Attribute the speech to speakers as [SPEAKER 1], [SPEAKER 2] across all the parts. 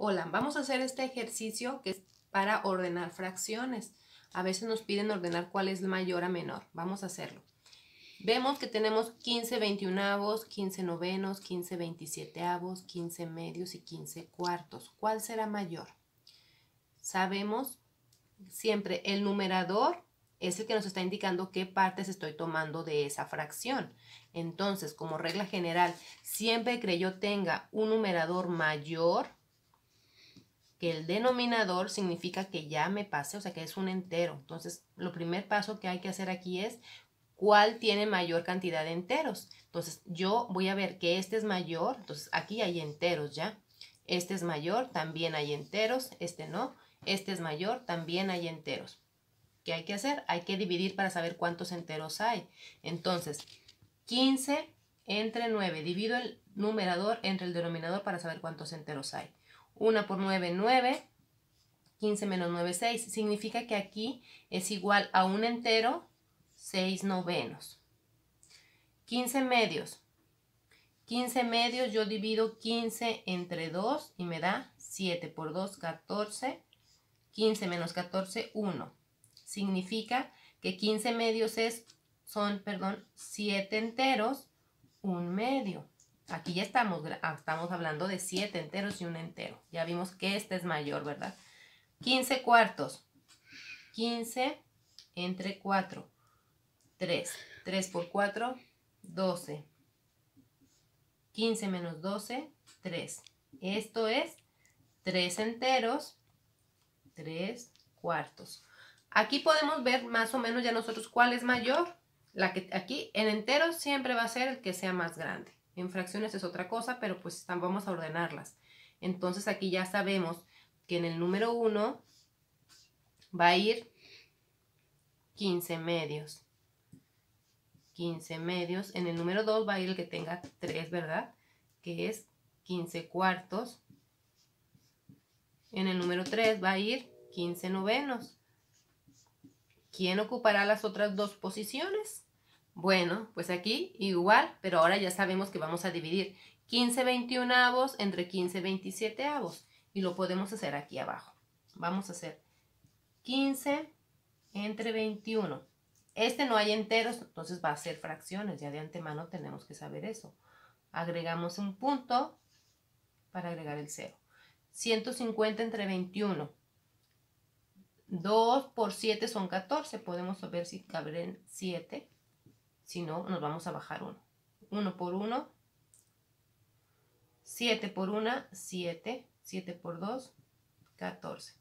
[SPEAKER 1] Hola, vamos a hacer este ejercicio que es para ordenar fracciones. A veces nos piden ordenar cuál es mayor a menor. Vamos a hacerlo. Vemos que tenemos 15 veintiunavos, 15 novenos, 15 veintisietavos, 15 medios y 15 cuartos. ¿Cuál será mayor? Sabemos siempre el numerador es el que nos está indicando qué partes estoy tomando de esa fracción. Entonces, como regla general, siempre que yo tenga un numerador mayor que el denominador, significa que ya me pasé, o sea que es un entero. Entonces, lo primer paso que hay que hacer aquí es cuál tiene mayor cantidad de enteros. Entonces, yo voy a ver que este es mayor, entonces aquí hay enteros ya. Este es mayor, también hay enteros, este no. Este es mayor, también hay enteros. ¿Qué hay que hacer? Hay que dividir para saber cuántos enteros hay. Entonces, 15 entre 9. Divido el numerador entre el denominador para saber cuántos enteros hay. 1 por 9, 9. 15 menos 9, 6. Significa que aquí es igual a un entero, 6 novenos. 15 medios. 15 medios, yo divido 15 entre 2 y me da 7 por 2, 14. 15 menos 14, 1. Significa que 15 medios son 7 enteros, un medio. Aquí ya estamos hablando de 7 enteros y un entero. Ya vimos que este es mayor, ¿verdad? 15 cuartos. 15 entre 4. 3. 3 por 4, 12. 15 menos 12, 3. Esto es 3 enteros, 3 cuartos. Aquí podemos ver más o menos ya nosotros cuál es mayor. Aquí en enteros siempre va a ser el que sea más grande. En fracciones es otra cosa, pero pues vamos a ordenarlas. Entonces aquí ya sabemos que en el número 1 va a ir 15 medios. 15 medios. En el número 2 va a ir el que tenga 3, ¿verdad? Que es 15 cuartos. En el número 3 va a ir 15 novenos. ¿Quién ocupará las otras dos posiciones? Bueno, pues aquí igual, pero ahora ya sabemos que vamos a dividir 15 veintiunavos entre 15 veintisietavos. Y lo podemos hacer aquí abajo. Vamos a hacer 15 entre 21. Este no hay enteros, entonces va a ser fracciones. Ya de antemano tenemos que saber eso. Agregamos un punto para agregar el 0. 150 entre 21. 2 por 7 son 14. Podemos ver si caben 7. Si no, nos vamos a bajar 1. 1 por 1. 7 por 1, 7. 7 por 2, 14.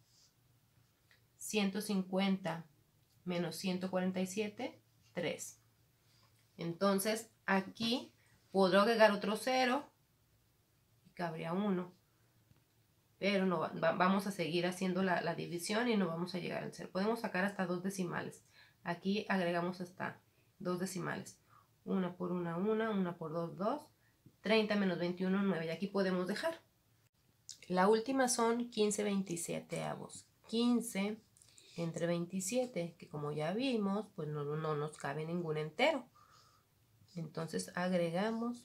[SPEAKER 1] 150 menos 147, 3. Entonces, aquí podré agregar otro 0 y cabría 1. Pero no, vamos a seguir haciendo la división y no vamos a llegar al 0. Podemos sacar hasta 2 decimales. Aquí agregamos hasta 2 decimales. 1 por 1, 1. 1 por 2, 2. 30 menos 21, 9. Y aquí podemos dejar. La última son 15 veintisietavos. 15 entre 27, que como ya vimos, pues no nos cabe ningún entero. Entonces agregamos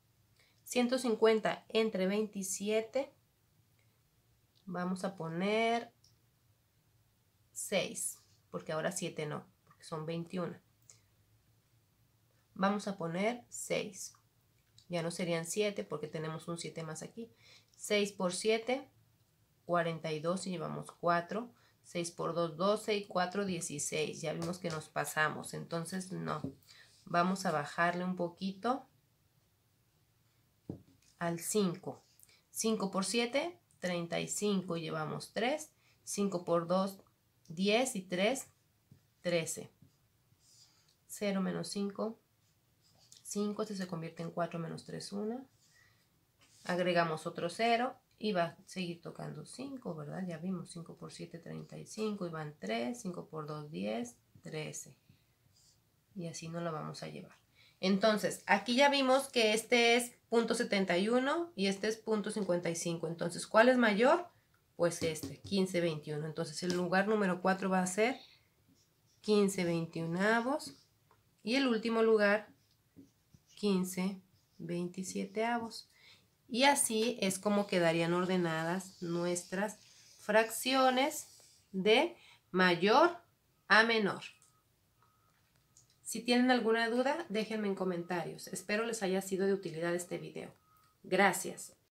[SPEAKER 1] 150 entre 27. Vamos a poner 6, porque ahora 7 no, porque son 21. Vamos a poner 6. Ya no serían 7 porque tenemos un 7 más aquí. 6 por 7, 42 y llevamos 4. 6 por 2, 12 y 4, 16. Ya vimos que nos pasamos, entonces no. Vamos a bajarle un poquito al 5. 5 por 7, 35 y llevamos 3. 5 por 2, 10 y 3, 13. 0 menos 5, 5. Este se convierte en 4 menos 3, 1. Agregamos otro 0 y va a seguir tocando 5, ¿verdad? Ya vimos 5 por 7, 35 y van 3. 5 por 2, 10, 13. Y así nos lo vamos a llevar. Entonces, aquí ya vimos que este es .71 y este es .55. Entonces, ¿cuál es mayor? Pues este, 15 21. Entonces, el lugar número 4 va a ser 15 veintiunavos. Y el último lugar, 15 veintisietavos. Y así es como quedarían ordenadas nuestras fracciones de mayor a menor. Si tienen alguna duda, déjenme en comentarios. Espero les haya sido de utilidad este video. Gracias.